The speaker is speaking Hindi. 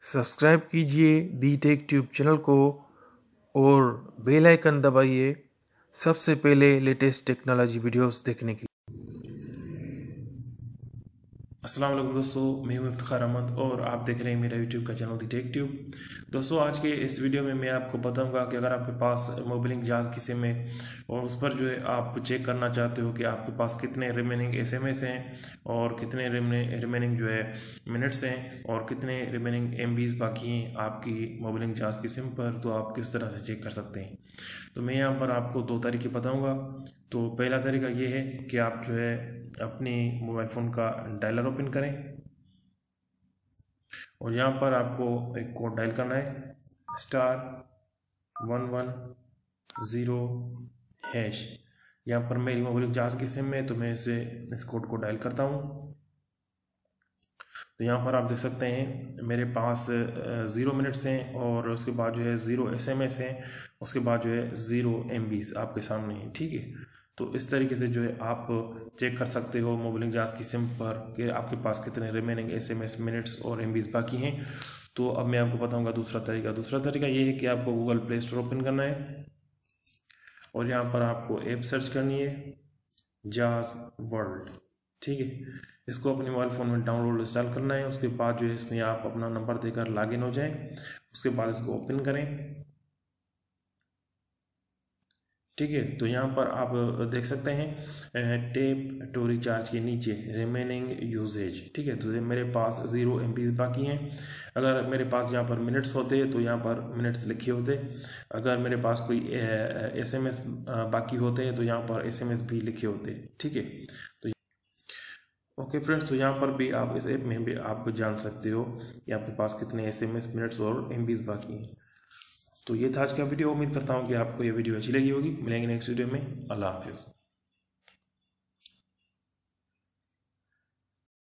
सब्सक्राइब कीजिए दी टेक ट्यूब चैनल को और बेल आइकन दबाइए सबसे पहले लेटेस्ट टेक्नोलॉजी वीडियोस देखने के लिए। अस्सलाम वालेकुम दोस्तों, मैं हूं इफ्तिखार अहमद और आप देख रहे हैं मेरा यूट्यूब का चैनल दी टेक ट्यूब। दोस्तों, आज के इस वीडियो में मैं आपको बताऊंगा कि अगर आपके पास मोबाइल जहाज़ की सिम है और उस पर जो है आप चेक करना चाहते हो कि आपके पास कितने रिमेनिंग SMS हैं और कितने रिमेनिंग जो है मिनट्स हैं और कितने रिमेनिंग MBs बाकी हैं आपकी मोबाइल जहाज़ की सिम पर, तो आप किस तरह से चेक कर सकते हैं। तो मैं यहाँ पर आपको दो तरीके बताऊँगा। तो पहला तरीका ये है कि आप जो है अपनी मोबाइल फ़ोन का डायलर ओपन करें और यहाँ पर आपको एक कोड डायल करना है *110#। यहाँ पर मेरी मोबाइल जहाज़ की सिम है तो मैं इस कोड को डायल करता हूँ। तो यहाँ पर आप देख सकते हैं मेरे पास 0 मिनट्स हैं और उसके बाद जो है 0 SMS हैं, उसके बाद जो है 0 MBs आपके सामने है। ठीक है, तो इस तरीके से जो है आप चेक कर सकते हो मोबाइल जहाज़ की सिम पर कि आपके पास कितने रिमेनिंग SMS मिनट्स और MBs बाकी हैं। तो अब मैं आपको बताऊंगा दूसरा तरीका ये है कि आपको गूगल प्ले स्टोर ओपन करना है और यहाँ पर आपको ऐप सर्च करनी है जाज़ वर्ल्ड। ठीक है, इसको अपने मोबाइल फ़ोन में डाउनलोड इंस्टॉल करना है। उसके बाद जो है इसमें आप अपना नंबर देकर लॉगिन हो जाएं। उसके बाद इसको ओपन करें। ठीक है, तो यहाँ पर आप देख सकते हैं टेप टू रिचार्ज के नीचे रिमेनिंग यूजेज। ठीक है, तो मेरे पास 0 MBs बाकी हैं। अगर मेरे पास यहाँ पर मिनट्स होते तो यहाँ पर मिनट्स लिखे होते। अगर मेरे पास कोई SMS बाकी होते हैं तो यहाँ पर SMS भी लिखे होते। ठीक है, तो ओके फ्रेंड्स, तो यहाँ पर भी आप इस ऐप में भी आप जान सकते हो कि आपके पास कितने SMS मिनट्स और MBs बाकी हैं। तो ये था आज का वीडियो। उम्मीद करता हूँ कि आपको ये वीडियो अच्छी लगी होगी। मिलेंगे नेक्स्ट वीडियो में। अल्लाह हाफिज़।